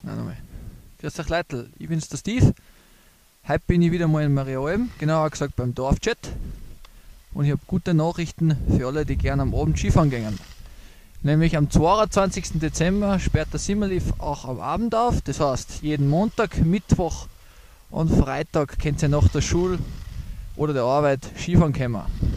nochmal. Grüß euch Leute, ich bin's der Steve. Heute bin ich wieder mal in Marialm, genauer gesagt beim Dorfchat. Und ich habe gute Nachrichten für alle, die gerne am Abend Skifahren gehen. Nämlich am 22. Dezember sperrt der Simmerlief auch am Abend auf. Das heißt, jeden Montag, Mittwoch und Freitag könnt ihr nach der Schule oder der Arbeit Skifahren kommen.